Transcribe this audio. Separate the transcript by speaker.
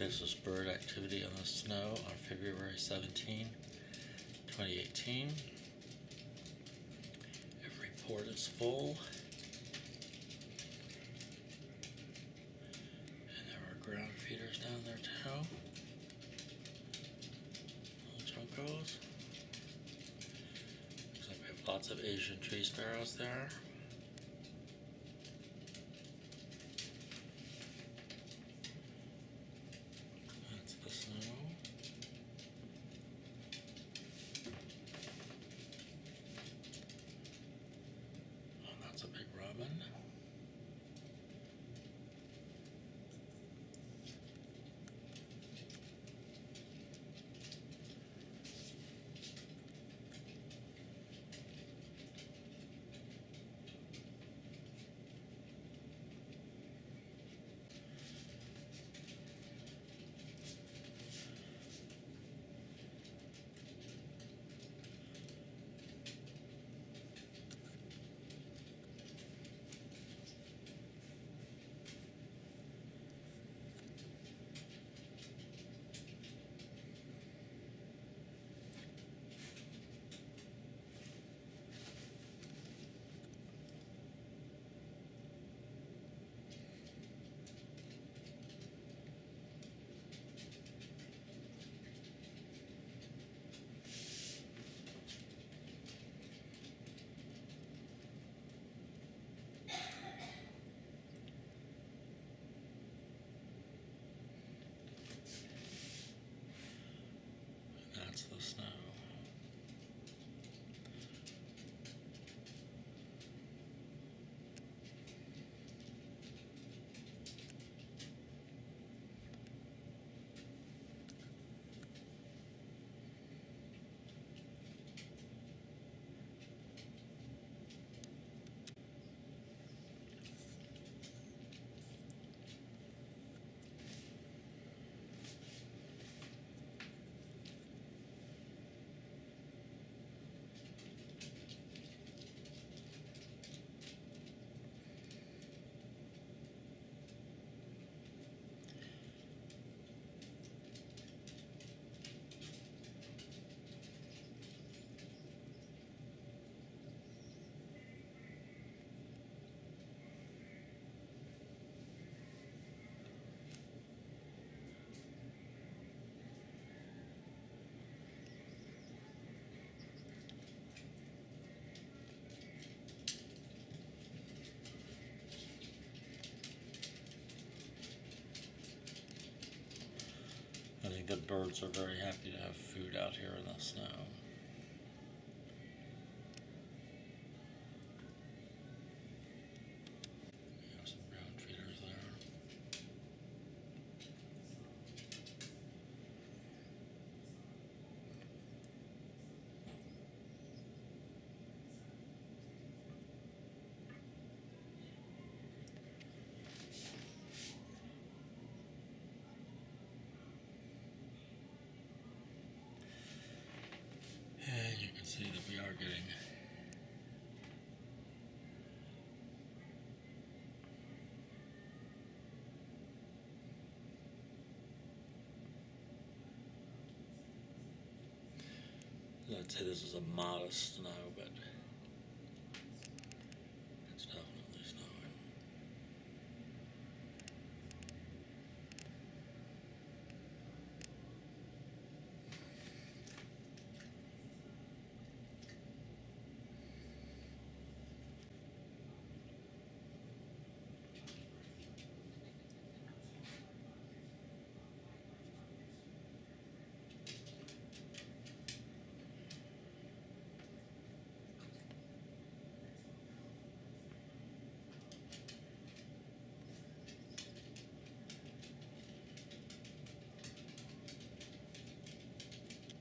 Speaker 1: This was bird activity on the snow on February 17, 2018. Every port is full. And there are ground feeders down there too. Little juncos. Looks like we have lots of Asian tree sparrows there. That's the snow. Oh, that's a big robin. That's the snow. I think the birds are very happy to have food out here in the snow. We have some ground feeders there. And you can see that we are getting I'd say this is a modest snow.